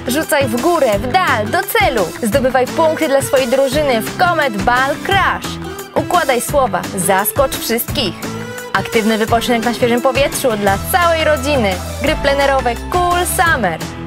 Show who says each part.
Speaker 1: Rzucaj w górę, w dal, do celu. Zdobywaj punkty dla swojej drużyny w Comet Ball Crash. Układaj słowa, zaskocz wszystkich. Aktywny wypoczynek na świeżym powietrzu dla całej rodziny. Gry plenerowe Cool Summer.